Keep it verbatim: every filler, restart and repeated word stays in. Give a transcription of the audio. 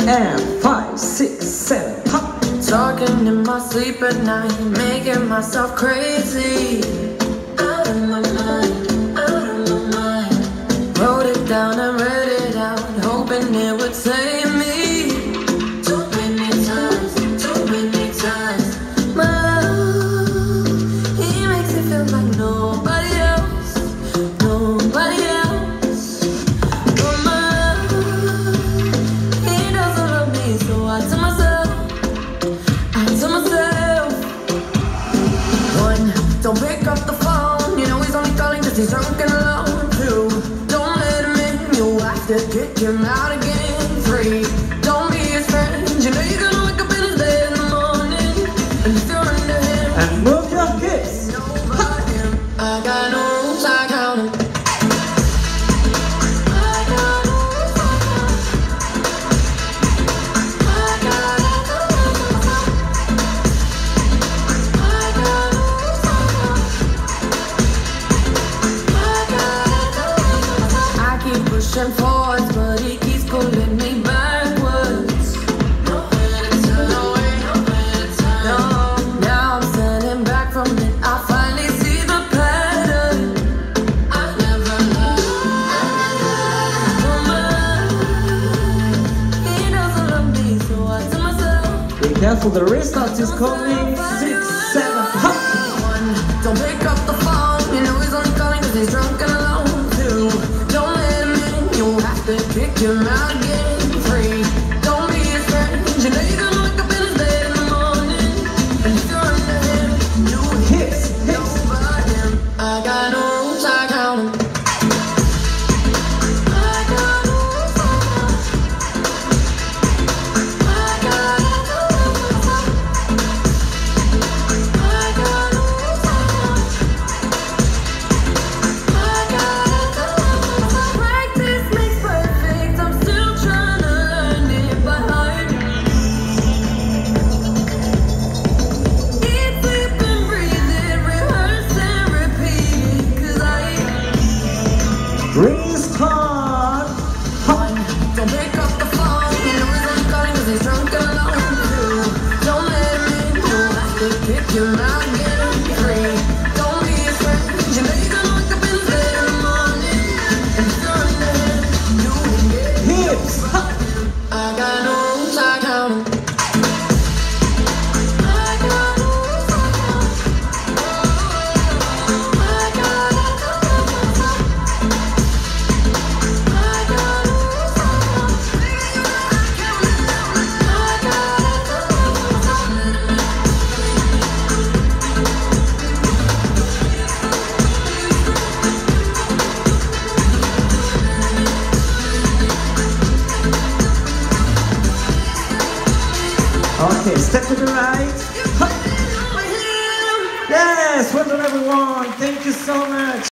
And five, six, seven, hop. Talking in my sleep at night, making myself crazy. Out of my mind, out of my mind. Wrote it down and read it out, hoping it would save me. Too many times, too many times. My love, he makes me feel like nobody else, nobody else. But my love, he doesn't love me, so I tell myself, I tell myself. One, don't pick up the phone, you know he's only calling cause he's drunk and alone. Two, don't let him in, you have to kick him out again. Three, don't be his friend, you know you're gonna wake up in his bed in the morning. And if you're into him, And move your hips. know about him. I got no rules, I count 'em. I got no rules, I count 'em. I got no rules, I count 'em. I got no rules, I count 'em. I got no rules, I count 'em. I keep pushing forwards, but he keeps pulling me backwards. Nowhere to turn, nowhere, nowhere to turn. No, now I'm standing back from it. I finally see the pattern. I never loved, I never loved. He doesn't love me, so I tell myself. Be careful, the restart is coming. Six, seven, hop. One, don't pick up the phone, you know he's only calling cause he's drunk and alone. Two, don't let him in, you have to kick him out again. Three, don't be his friend, you know you're gonna wake up in his bed in the morning. And if you're into him, you Hips, know hips. about him. I got no rules, I count 'em. I got no rules, I count 'em. I got no rules, I count 'em. I got no rules, I count 'em. I got no rules, I count 'em. Practice makes perfect, I'm still trying to learn it by heart. Eat, sleep and breathe it, rehearse and repeat it, cause I Restart. Hop. One, don't pick up the phone, you know he's only calling cause he's drunk and alone. Two, don't let him in, you have to kick him out again. Three, don't be his friend, you know you're gonna wake up in his bed in the morning. And if you're into him, you will get Hips, hop. I got no rules, I count 'em. I got no rules, I count 'em. I got no rules, I count 'em. I got no rules, I count 'em. I got no rules, I count 'em. Okay, step to the right. Hop. Yes, well done everyone. Thank you so much.